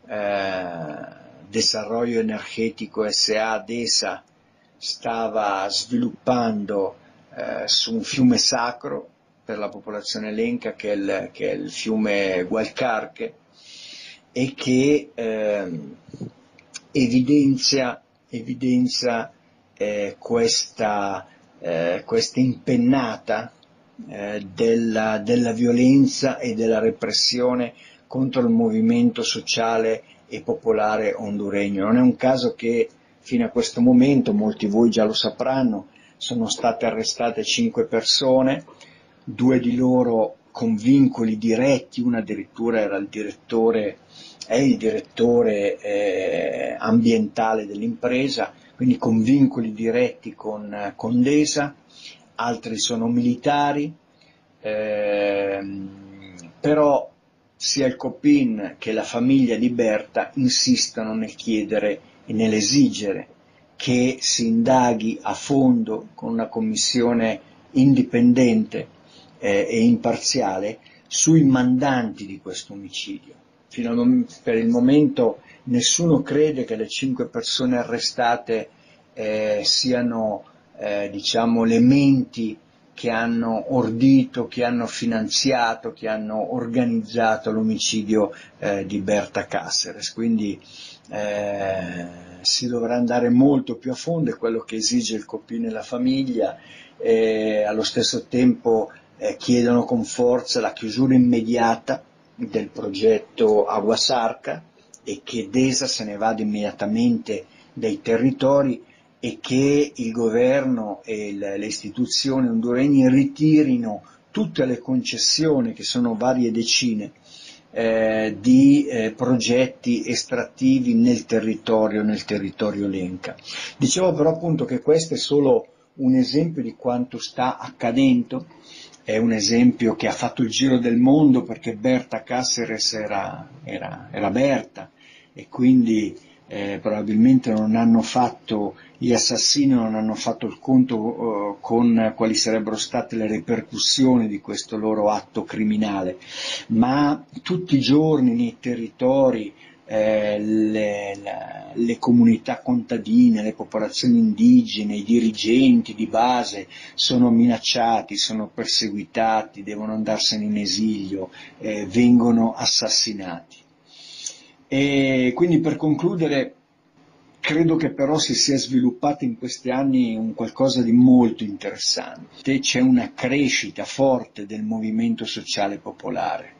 eh, Desarrollo Energético S A DESA stava sviluppando eh, su un fiume sacro per la popolazione lenca che è il, che è il fiume Gualcarque, e che eh, evidenzia, evidenzia eh, questa, eh, questa impennata eh, della, della violenza e della repressione contro il movimento sociale e popolare honduregno. Non è un caso che fino a questo momento, molti di voi già lo sapranno, sono state arrestate cinque persone, due di loro con vincoli diretti, uno addirittura era il direttore, è il direttore eh, ambientale dell'impresa, quindi con vincoli diretti con, con DESA, altri sono militari, eh, però sia il Copin che la famiglia di Berta insistono nel chiedere e nell'esigere che si indaghi a fondo con una commissione indipendente eh, e imparziale sui mandanti di questo omicidio. Fino al, per il momento nessuno crede che le cinque persone arrestate eh, siano eh, diciamo le menti che hanno ordito, che hanno finanziato, che hanno organizzato l'omicidio eh, di Berta Cáceres. Quindi eh, si dovrà andare molto più a fondo, è quello che esige il Copin e la famiglia, e allo stesso tempo eh, chiedono con forza la chiusura immediata del progetto Aguasarca e che DESA se ne vada immediatamente dai territori e che il governo e le istituzioni honduregne ritirino tutte le concessioni, che sono varie decine, eh, di eh, progetti estrattivi nel territorio, nel territorio lenca. Dicevo però appunto che questo è solo un esempio di quanto sta accadendo, è un esempio che ha fatto il giro del mondo perché Berta Cáceres era, era, era Berta e quindi eh, probabilmente non hanno fatto, gli assassini non hanno fatto il conto uh, con quali sarebbero state le ripercussioni di questo loro atto criminale, ma tutti i giorni nei territori eh, le, la, le comunità contadine, le popolazioni indigene, i dirigenti di base sono minacciati, sono perseguitati, devono andarsene in esilio, eh, vengono assassinati. E quindi per concludere, credo che però si sia sviluppato in questi anni un qualcosa di molto interessante. C'è una crescita forte del movimento sociale popolare.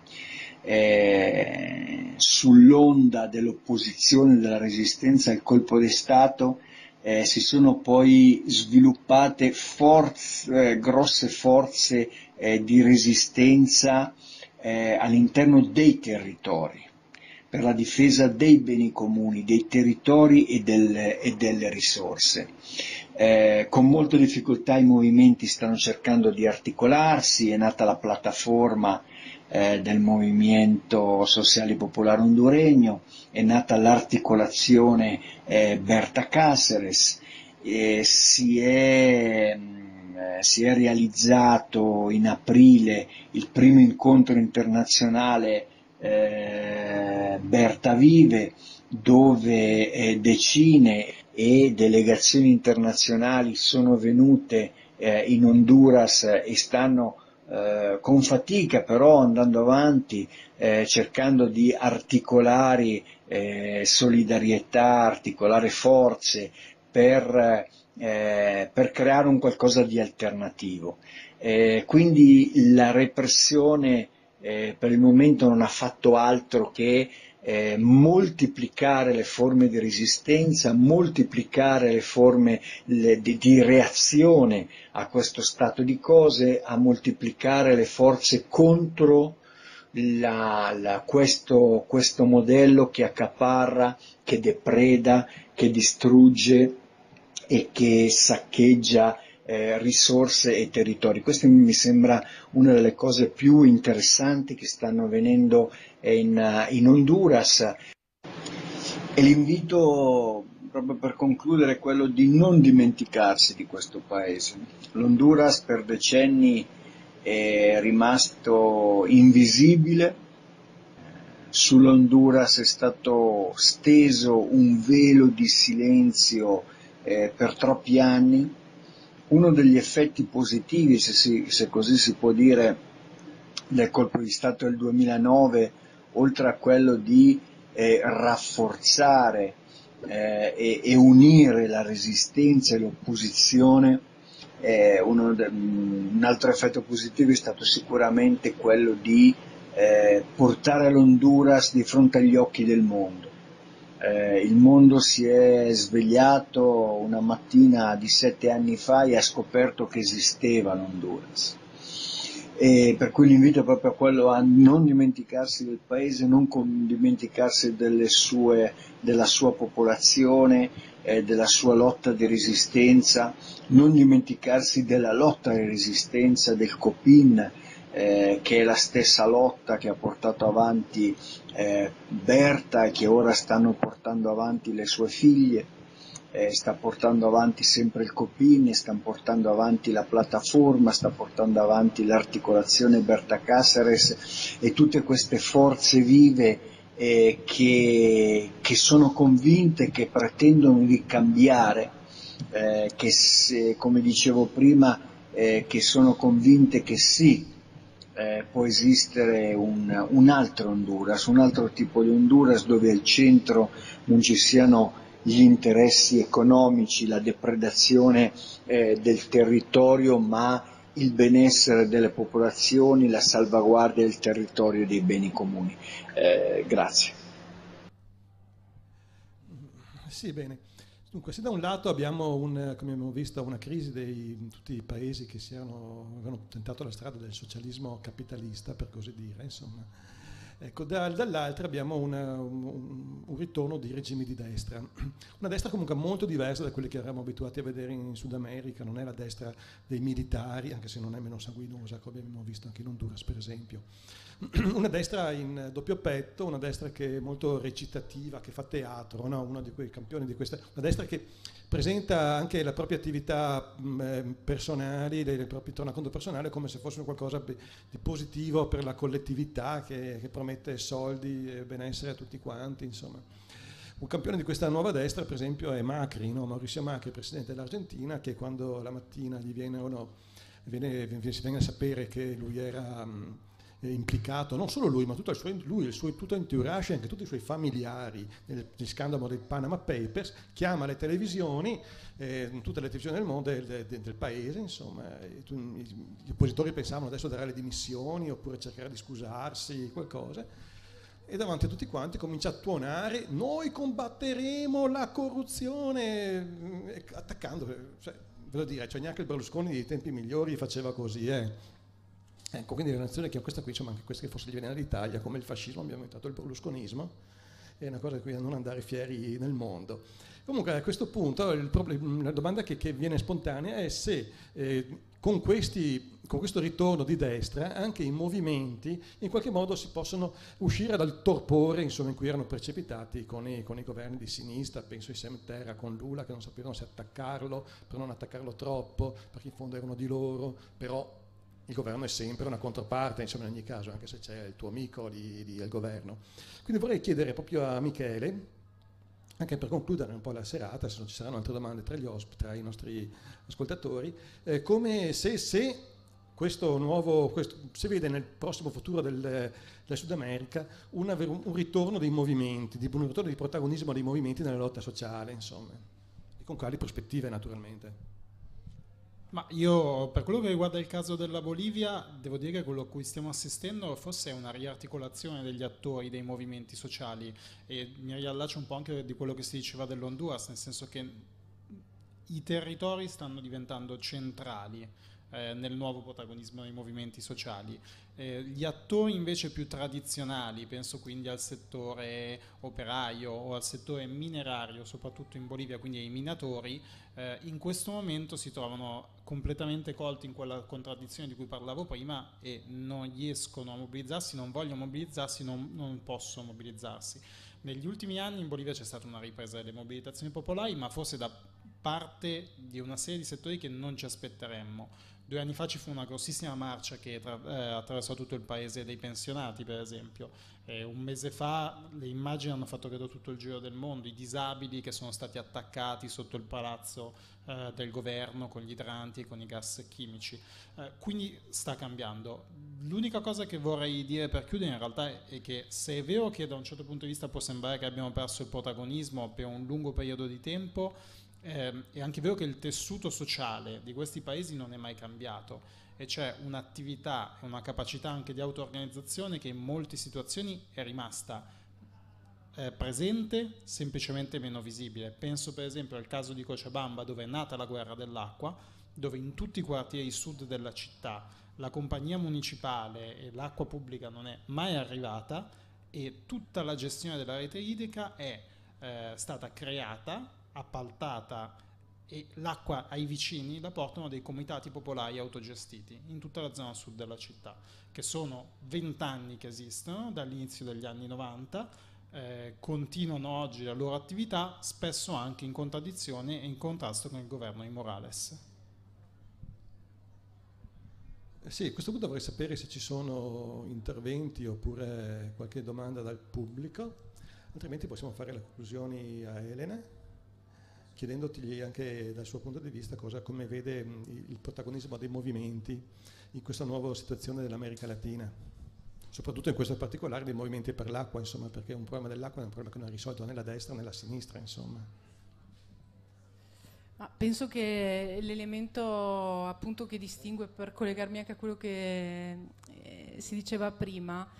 Eh, sull'onda dell'opposizione, della resistenza al colpo di Stato, eh, si sono poi sviluppate forze, eh, grosse forze eh, di resistenza eh, all'interno dei territori, per la difesa dei beni comuni, dei territori e, del, e delle risorse. Eh, con molte difficoltà i movimenti stanno cercando di articolarsi, è nata la piattaforma eh, del movimento sociale popolare honduregno, è nata l'articolazione eh, Berta Cáceres, e si è, eh, si è realizzato in aprile il primo incontro internazionale Eh, Berta Vive, dove eh, decine e delegazioni internazionali sono venute eh, in Honduras e stanno eh, con fatica però andando avanti, eh, cercando di articolare eh, solidarietà, articolare forze per, eh, per creare un qualcosa di alternativo. Eh, quindi la repressione Eh, per il momento non ha fatto altro che eh, moltiplicare le forme di resistenza, moltiplicare le forme le, di, di reazione a questo stato di cose, a moltiplicare le forze contro la, la, questo, questo modello che accaparra, che depreda, che distrugge e che saccheggia eh, risorse e territori. Questa mi sembra una delle cose più interessanti che stanno avvenendo in, in Honduras, e l'invito proprio per concludere è quello di non dimenticarsi di questo paese. L'Honduras per decenni è rimasto invisibile, sull'Honduras è stato steso un velo di silenzio eh, per troppi anni. Uno degli effetti positivi, se, si, se così si può dire, del colpo di Stato del duemilanove, oltre a quello di eh, rafforzare eh, e, e unire la resistenza e l'opposizione, eh, uno de, un altro effetto positivo è stato sicuramente quello di eh, portare l'Honduras di fronte agli occhi del mondo. Eh, il mondo si è svegliato una mattina di sette anni fa e ha scoperto che esisteva l'Honduras. E per cui l'invito è proprio a quello, a non dimenticarsi del paese, non dimenticarsi delle sue, della sua popolazione, eh, della sua lotta di resistenza, non dimenticarsi della lotta di resistenza del Copin, eh, che è la stessa lotta che ha portato avanti eh, Berta e che ora stanno portando avanti le sue figlie. Eh, sta portando avanti sempre il Copin, sta portando avanti la piattaforma, sta portando avanti l'articolazione Berta Cáceres e tutte queste forze vive eh, che, che sono convinte, che pretendono di cambiare, eh, che se, come dicevo prima, eh, che sono convinte che sì, eh, può esistere un, un altro Honduras, un altro tipo di Honduras dove al centro non ci siano gli interessi economici, la depredazione eh, del territorio, ma il benessere delle popolazioni, la salvaguardia del territorio e dei beni comuni. Eh, grazie. Sì, bene. Dunque, se da un lato abbiamo, un, come abbiamo visto, una crisi di tutti i paesi che si erano, avevano tentato la strada del socialismo capitalista, per così dire, insomma. Ecco, da, dall'altra abbiamo una, un, un ritorno di regimi di destra, una destra comunque molto diversa da quelle che eravamo abituati a vedere in Sud America, non è la destra dei militari, anche se non è meno sanguinosa, come abbiamo visto anche in Honduras per esempio. Una destra in doppio petto, una destra che è molto recitativa, che fa teatro, no? Uno di quei campioni di questa, una destra che presenta anche la propria attività mh, personali, il proprio tornaconto personale come se fosse qualcosa di positivo per la collettività, che, che promette soldi e benessere a tutti quanti, insomma. Un campione di questa nuova destra, per esempio, è Macri, no? Mauricio Macri, presidente dell'Argentina, che quando la mattina gli viene, o no, viene, si viene a sapere che lui era mh, implicato, non solo lui, ma tutto il suo, lui, il suo tutto entourage e anche tutti i suoi familiari nel, nel scandalo dei Panama Papers, chiama le televisioni, eh, tutte le televisioni del mondo del, del, del paese, insomma, e tu, gli oppositori pensavano adesso dare le dimissioni oppure cercare di scusarsi, qualcosa, e davanti a tutti quanti comincia a tuonare: noi combatteremo la corruzione, attaccando, cioè, voglio dire, cioè neanche il Berlusconi dei tempi migliori faceva così, eh. Ecco, quindi la nazione che questa qui, insomma, anche questa che forse gli viene dall'Italia, come il fascismo abbiamo inventato il berlusconismo, è una cosa di cui a non andare fieri nel mondo. Comunque a questo punto il problem- la domanda che, che viene spontanea è se eh, con, questi, con questo ritorno di destra anche i movimenti in qualche modo si possono uscire dal torpore, insomma, in cui erano precipitati con i, con i governi di sinistra, penso ai Sem Terra con Lula, che non sapevano se attaccarlo, per non attaccarlo troppo, perché in fondo erano di loro, però il governo è sempre una controparte, insomma, in ogni caso, anche se c'è il tuo amico di, di, del governo. Quindi vorrei chiedere proprio a Michele, anche per concludere un po' la serata, se non ci saranno altre domande tra, gli osp- tra i nostri ascoltatori, eh, come se, se questo nuovo, questo, se vede nel prossimo futuro del, del Sud America una, un ritorno dei movimenti, di, un ritorno di protagonismo dei movimenti nella lotta sociale, insomma, e con quali prospettive naturalmente. Ma io, per quello che riguarda il caso della Bolivia, devo dire che quello a cui stiamo assistendo forse è una riarticolazione degli attori, dei movimenti sociali, e mi riallaccio un po' anche di quello che si diceva dell'Honduras, nel senso che i territori stanno diventando centrali eh, nel nuovo protagonismo dei movimenti sociali. Eh, gli attori invece più tradizionali, penso quindi al settore operaio o al settore minerario, soprattutto in Bolivia, quindi ai minatori, eh, in questo momento si trovano completamente colti in quella contraddizione di cui parlavo prima e non riescono a mobilizzarsi, non vogliono mobilizzarsi, non, non possono mobilizzarsi. Negli ultimi anni in Bolivia c'è stata una ripresa delle mobilitazioni popolari, ma forse da parte di una serie di settori che non ci aspetteremmo. Due anni fa ci fu una grossissima marcia che tra, eh, attraversò tutto il paese dei pensionati, per esempio. Eh, un mese fa le immagini hanno fatto credo tutto il giro del mondo, i disabili che sono stati attaccati sotto il palazzo eh, del governo con gli idranti e con i gas chimici. Eh, quindi sta cambiando. L'unica cosa che vorrei dire per chiudere in realtà è che se è vero che da un certo punto di vista può sembrare che abbiamo perso il protagonismo per un lungo periodo di tempo, Eh, è anche vero che il tessuto sociale di questi paesi non è mai cambiato e c'è un'attività e una capacità anche di auto-organizzazione che in molte situazioni è rimasta eh, presente, semplicemente meno visibile. Penso per esempio al caso di Cochabamba, dove è nata la guerra dell'acqua, dove in tutti i quartieri sud della città la compagnia municipale e l'acqua pubblica non è mai arrivata e tutta la gestione della rete idrica è eh, stata creata, appaltata, e l'acqua ai vicini la portano dei comitati popolari autogestiti in tutta la zona sud della città, che sono vent'anni che esistono dall'inizio degli anni novanta, eh, continuano oggi la loro attività, spesso anche in contraddizione e in contrasto con il governo di Morales. Sì, a questo punto vorrei sapere se ci sono interventi oppure qualche domanda dal pubblico, altrimenti possiamo fare le conclusioni a Elena, chiedendoti anche dal suo punto di vista cosa, come vede il protagonismo dei movimenti in questa nuova situazione dell'America Latina, soprattutto in questo particolare dei movimenti per l'acqua, insomma, perché un problema dell'acqua è un problema che non è risolto né la destra né la sinistra, insomma. Ma penso che l'elemento appunto che distingue, per collegarmi anche a quello che eh, si diceva prima,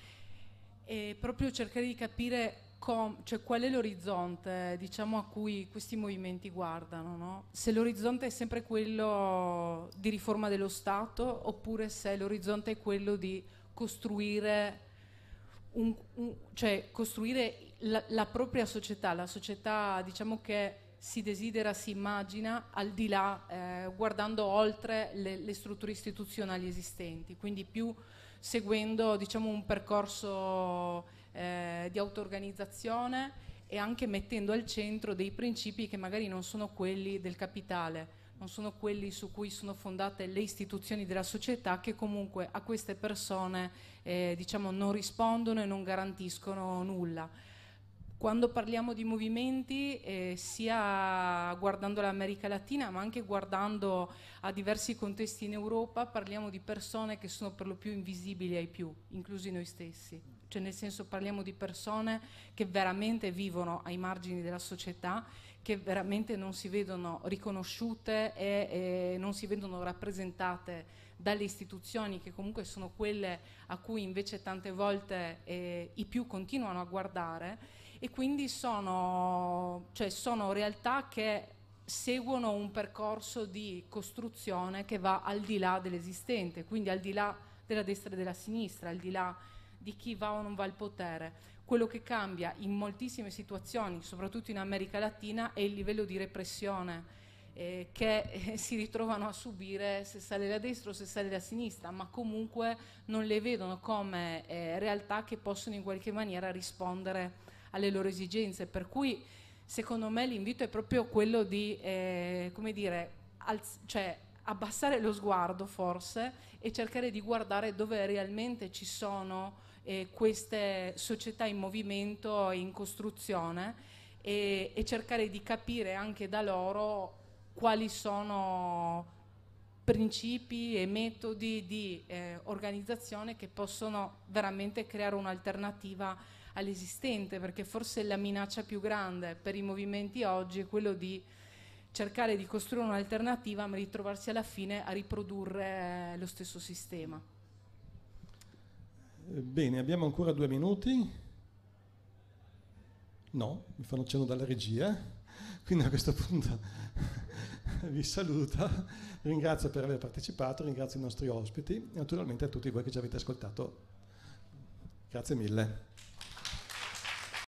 è proprio cercare di capire Com, cioè qual è l'orizzonte, diciamo, a cui questi movimenti guardano, no? Se l'orizzonte è sempre quello di riforma dello Stato oppure se l'orizzonte è quello di costruire, un, un, cioè costruire la, la propria società, la società, diciamo, che si desidera, si immagina al di là, eh, guardando oltre le, le strutture istituzionali esistenti, quindi più seguendo, diciamo, un percorso Eh, di auto-organizzazione e anche mettendo al centro dei principi che magari non sono quelli del capitale, non sono quelli su cui sono fondate le istituzioni della società, che comunque a queste persone eh, diciamo non rispondono e non garantiscono nulla. Quando parliamo di movimenti, eh, sia guardando l'America Latina ma anche guardando a diversi contesti in Europa, parliamo di persone che sono per lo più invisibili ai più, inclusi noi stessi. Cioè, nel senso, parliamo di persone che veramente vivono ai margini della società, che veramente non si vedono riconosciute e, e non si vedono rappresentate dalle istituzioni, che comunque sono quelle a cui invece tante volte eh, i più continuano a guardare, e quindi sono, cioè, sono realtà che seguono un percorso di costruzione che va al di là dell'esistente, quindi al di là della destra e della sinistra, al di là di chi va o non va al potere. Quello che cambia in moltissime situazioni, soprattutto in America Latina, è il livello di repressione eh, che eh, si ritrovano a subire, se sale la destra o se sale la sinistra, ma comunque non le vedono come eh, realtà che possono in qualche maniera rispondere alle loro esigenze. Per cui secondo me l'invito è proprio quello di eh, come dire, alz- cioè abbassare lo sguardo forse e cercare di guardare dove realmente ci sono eh, queste società in movimento e in costruzione, e, e cercare di capire anche da loro quali sono principi e metodi di eh, organizzazione che possono veramente creare un'alternativa all'esistente, perché forse la minaccia più grande per i movimenti oggi è quello di cercare di costruire un'alternativa ma ritrovarsi alla fine a riprodurre lo stesso sistema. Bene, abbiamo ancora due minuti. No, mi fanno cenno dalla regia, quindi a questo punto vi saluto, ringrazio per aver partecipato, ringrazio i nostri ospiti e naturalmente a tutti voi che ci avete ascoltato. Grazie mille.